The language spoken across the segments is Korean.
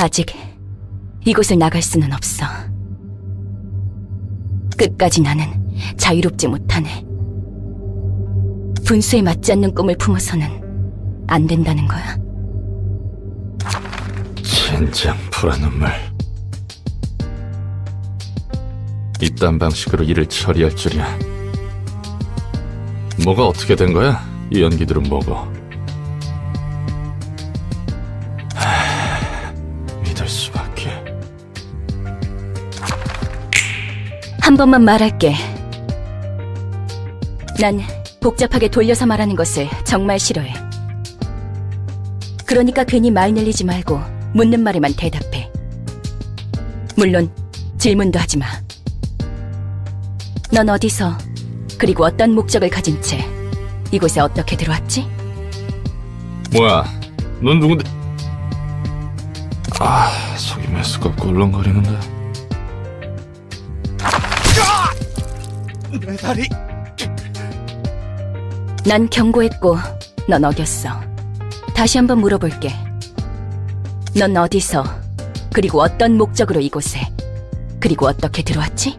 아직 이곳을 나갈 수는 없어. 끝까지 나는 자유롭지 못하네. 분수에 맞지 않는 꿈을 품어서는 안 된다는 거야. 젠장 불안 눈물. 이딴 방식으로 일을 처리할 줄이야. 뭐가 어떻게 된 거야? 이 연기들은 뭐고? 믿을 수밖에. 한 번만 말할게. 난 복잡하게 돌려서 말하는 것을 정말 싫어해. 그러니까 괜히 말 늘리지 말고 묻는 말에만 대답해. 물론 질문도 하지 마. 넌 어디서, 그리고 어떤 목적을 가진 채 이곳에 어떻게 들어왔지? 뭐야? 넌 누군데? 속이 메스껍고 울렁거리는데. 내 다리! 난 경고했고 넌 어겼어. 다시 한번 물어볼게. 넌 어디서, 그리고 어떤 목적으로 이곳에, 그리고 어떻게 들어왔지?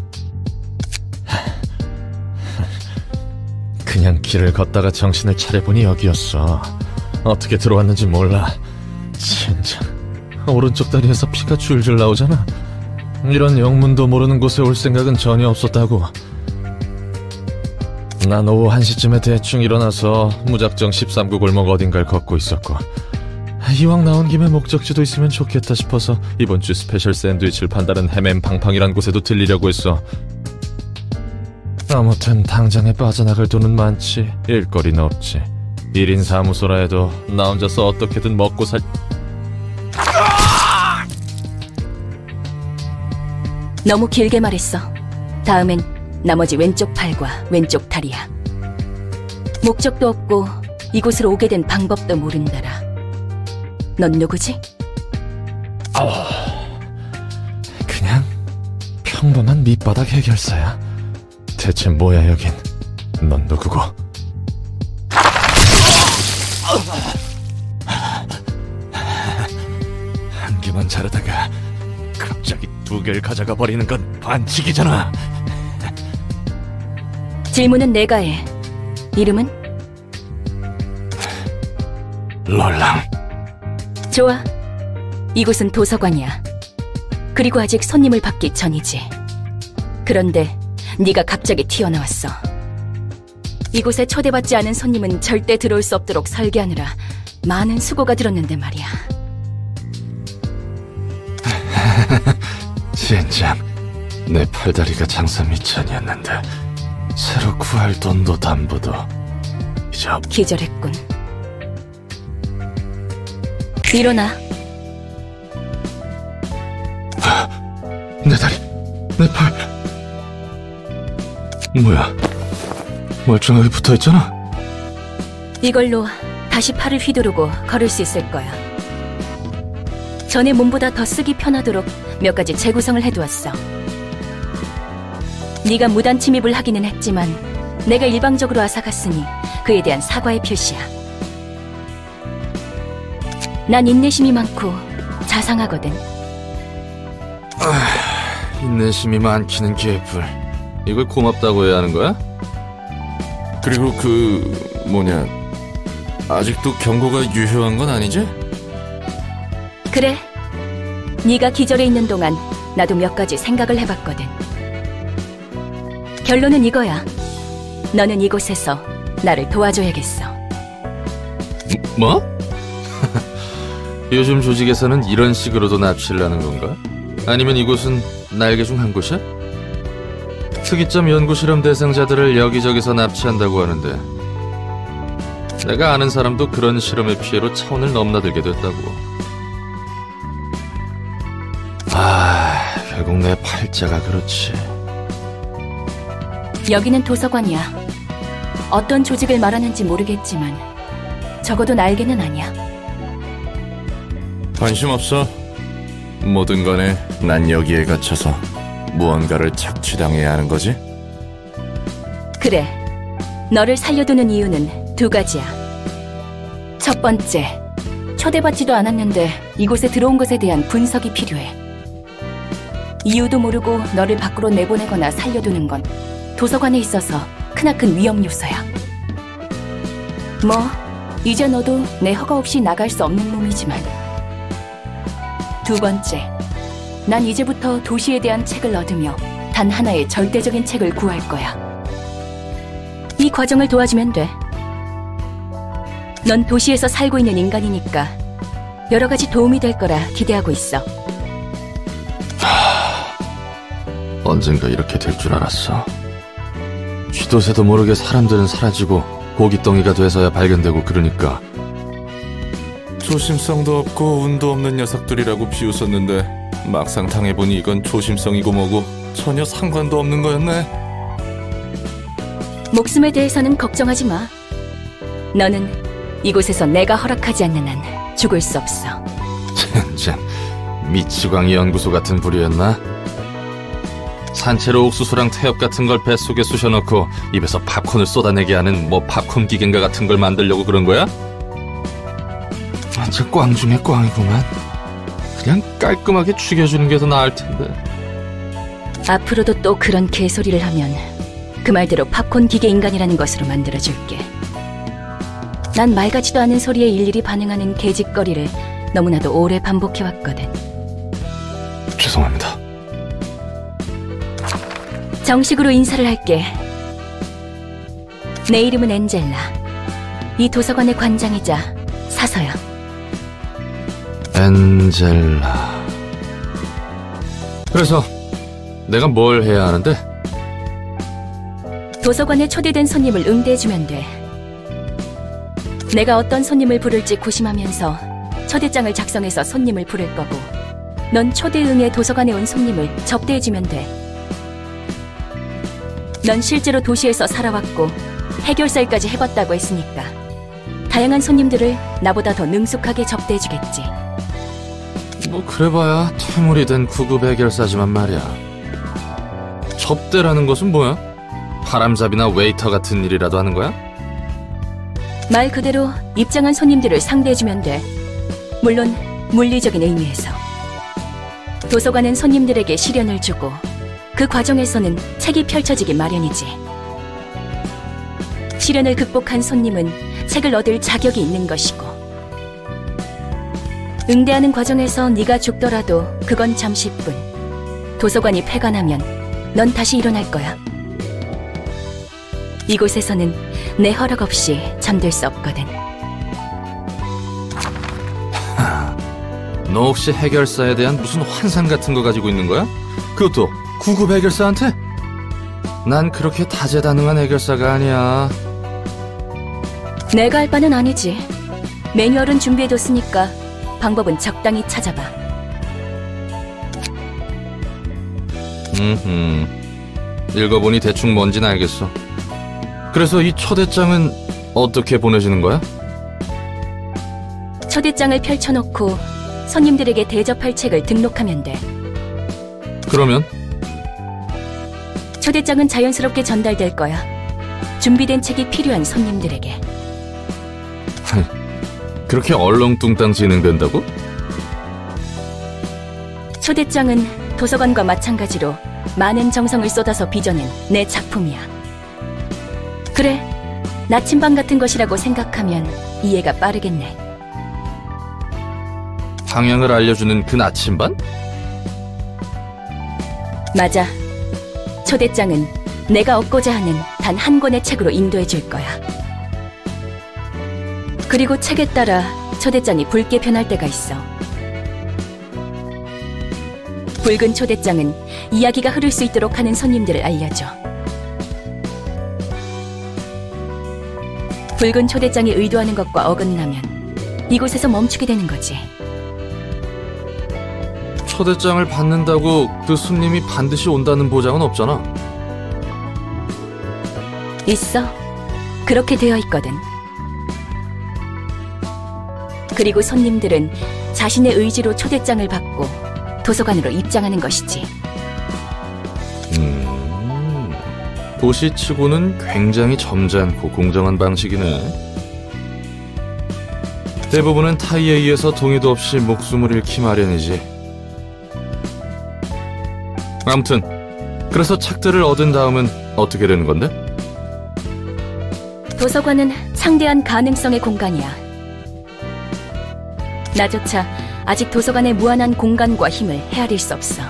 그냥 길을 걷다가 정신을 차려보니 여기였어. 어떻게 들어왔는지 몰라. 진짜 오른쪽 다리에서 피가 줄줄 나오잖아. 이런 영문도 모르는 곳에 올 생각은 전혀 없었다고. 난 오후 1시쯤에 대충 일어나서 무작정 13구 골목 어딘가를 걷고 있었고, 이왕 나온 김에 목적지도 있으면 좋겠다 싶어서 이번 주 스페셜 샌드위치를 판다는 헤맨팡팡이란 곳에도 들리려고 했어. 아무튼 당장에 빠져나갈 돈은 많지 일거리는 없지. 1인 사무소라 해도 나 혼자서 어떻게든 먹고 살... 너무 길게 말했어. 다음엔 나머지 왼쪽 팔과 왼쪽 다리야. 목적도 없고 이곳으로 오게 된 방법도 모른다라. 넌 누구지? 그냥 평범한 밑바닥 해결사야. 대체 뭐야 여긴? 넌 누구고? 한 개만 자르다가 갑자기 2개를 가져가 버리는 건 반칙이잖아. 질문은 내가 해. 이름은? 롤랑. 좋아. 이곳은 도서관이야. 그리고 아직 손님을 받기 전이지. 그런데 네가 갑자기 튀어나왔어. 이곳에 초대받지 않은 손님은 절대 들어올 수 없도록 설계하느라 많은 수고가 들었는데 말이야. 젠장, 내 팔다리가 장사 미천이었는데 새로 구할 돈도 담보도 이제 기절했군. 일어나. 내 다리, 내 팔. 뭐야? 멀쩡하게 붙어있잖아? 이걸로 다시 팔을 휘두르고 걸을 수 있을 거야. 전에 몸보다 더 쓰기 편하도록 몇 가지 재구성을 해두었어. 네가 무단 침입을 하기는 했지만 내가 일방적으로 앗아갔으니 그에 대한 사과의 표시야. 난 인내심이 많고 자상하거든. 인내심이 많기는 개뿔. 이걸 고맙다고 해야 하는 거야? 그리고 아직도 경고가 유효한 건 아니지? 그래. 네가 기절해 있는 동안 나도 몇 가지 생각을 해봤거든. 결론은 이거야. 너는 이곳에서 나를 도와줘야겠어. 뭐? 요즘 조직에서는 이런 식으로도 납치를 하는 건가? 아니면 이곳은 날개 중 한 곳이야? 특이점 연구실험 대상자들을 여기저기서 납치한다고 하는데 내가 아는 사람도 그런 실험의 피해로 차원을 넘나들게 됐다고. 결국 내 팔자가 그렇지. 여기는 도서관이야. 어떤 조직을 말하는지 모르겠지만 적어도 날개는 아니야. 관심 없어. 뭐든 간에 난 여기에 갇혀서 무언가를 착취당해야 하는 거지? 그래. 너를 살려두는 이유는 2가지야. 첫 번째, 초대받지도 않았는데 이곳에 들어온 것에 대한 분석이 필요해. 이유도 모르고 너를 밖으로 내보내거나 살려두는 건 도서관에 있어서 크나큰 위험 요소야. 뭐 이제 너도 내 허가 없이 나갈 수 없는 몸이지만. 두 번째, 난 이제부터 도시에 대한 책을 얻으며 단 하나의 절대적인 책을 구할 거야. 이 과정을 도와주면 돼. 넌 도시에서 살고 있는 인간이니까 여러 가지 도움이 될 거라 기대하고 있어. 언젠가 이렇게 될 줄 알았어. 쥐도 새도 모르게 사람들은 사라지고 고깃덩이가 돼서야 발견되고 그러니까. 조심성도 없고 운도 없는 녀석들이라고 비웃었는데 막상 당해보니 이건 조심성이고 뭐고 전혀 상관도 없는 거였네. 목숨에 대해서는 걱정하지 마. 너는 이곳에서 내가 허락하지 않는 한 죽을 수 없어. 젠장, 미치광이 연구소 같은 부류였나? 산채로 옥수수랑 태엽 같은 걸 뱃속에 쑤셔넣고 입에서 팝콘을 쏟아내게 하는 뭐 팝콘 기계인가 같은 걸 만들려고 그런 거야? 완전 꽝 중에 꽝이구만. 그냥 깔끔하게 죽여주는 게 더 나을 텐데. 앞으로도 또 그런 개소리를 하면 그 말대로 팝콘 기계 인간이라는 것으로 만들어줄게. 난 말 같지도 않은 소리에 일일이 반응하는 개짓거리를 너무나도 오래 반복해왔거든. 죄송합니다. 정식으로 인사를 할게. 내 이름은 엔젤라. 이 도서관의 관장이자 사서야. 엔젤라. 그래서 내가 뭘 해야 하는데? 도서관에 초대된 손님을 응대해주면 돼. 내가 어떤 손님을 부를지 고심하면서 초대장을 작성해서 손님을 부를 거고, 넌 초대 응해 도서관에 온 손님을 접대해주면 돼. 넌 실제로 도시에서 살아왔고 해결사일까지 해봤다고 했으니까 다양한 손님들을 나보다 더 능숙하게 접대해주겠지. 뭐 그래봐야 퇴물이 된 구급 해결사지만 말이야. 접대라는 것은 뭐야? 바람잡이나 웨이터 같은 일이라도 하는 거야? 말 그대로 입장한 손님들을 상대해주면 돼. 물론 물리적인 의미에서. 도서관은 손님들에게 시련을 주고 그 과정에서는 책이 펼쳐지기 마련이지. 시련을 극복한 손님은 책을 얻을 자격이 있는 것이고, 응대하는 과정에서 네가 죽더라도 그건 잠시뿐. 도서관이 폐관하면 넌 다시 일어날 거야. 이곳에서는 내 허락 없이 잠들 수 없거든. 너 혹시 해결사에 대한 무슨 환상 같은 거 가지고 있는 거야? 그것도 구급 해결사한테? 난 그렇게 다재다능한 해결사가 아니야. 내가 할 바는 아니지. 매뉴얼은 준비해뒀으니까 방법은 적당히 찾아봐. 읽어보니 대충 뭔진 알겠어. 그래서 이 초대장은 어떻게 보내지는 거야? 초대장을 펼쳐놓고 손님들에게 대접할 책을 등록하면 돼. 그러면? 초대장은 자연스럽게 전달될 거야. 준비된 책이 필요한 손님들에게. 그렇게 얼렁뚱땅 진행된다고? 초대장은 도서관과 마찬가지로 많은 정성을 쏟아서 빚어낸 내 작품이야. 그래, 나침반 같은 것이라고 생각하면 이해가 빠르겠네. 방향을 알려주는 그 나침반? 맞아. 초대장은 내가 얻고자 하는 단 한 권의 책으로 인도해 줄 거야. 그리고 책에 따라 초대장이 붉게 변할 때가 있어. 붉은 초대장은 이야기가 흐를 수 있도록 하는 손님들을 알려줘. 붉은 초대장이 의도하는 것과 어긋나면 이곳에서 멈추게 되는 거지. 초대장을 받는다고 그 손님이 반드시 온다는 보장은 없잖아. 있어. 그렇게 되어 있거든. 그리고 손님들은 자신의 의지로 초대장을 받고 도서관으로 입장하는 것이지. 도시치고는 굉장히 점잖고 공정한 방식이네. 대부분은 타이에 의해서 동의도 없이 목숨을 잃기 마련이지. 아무튼 그래서 책들을 얻은 다음은 어떻게 되는 건데? 도서관은 창대한 가능성의 공간이야. 나조차 아직 도서관의 무한한 공간과 힘을 헤아릴 수 없어.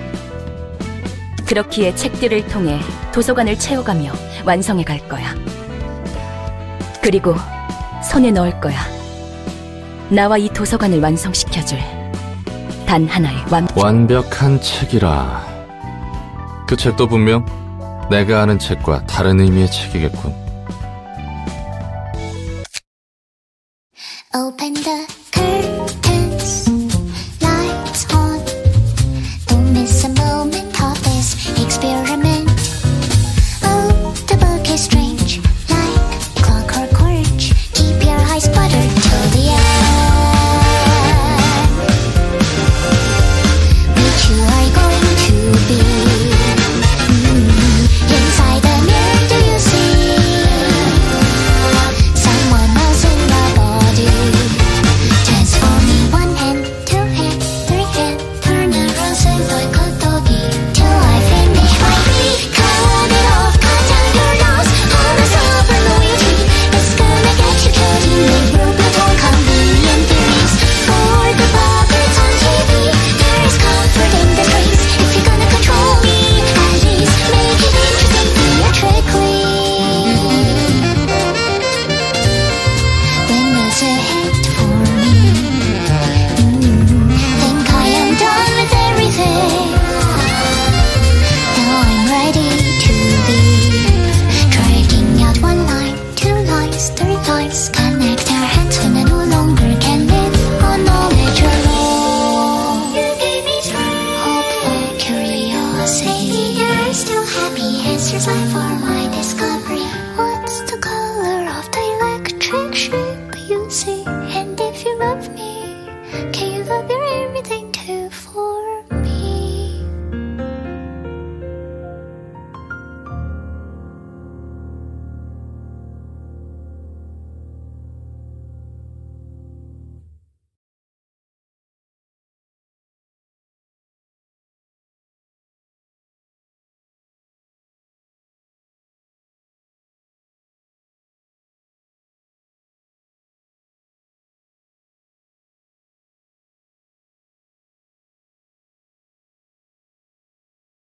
그렇기에 책들을 통해 도서관을 채워가며 완성해 갈 거야. 그리고 손에 넣을 거야. 나와 이 도서관을 완성시켜줄 단 하나의 완벽한 책이라. 그 책도 분명 내가 아는 책과 다른 의미의 책이겠군. Open the curtain.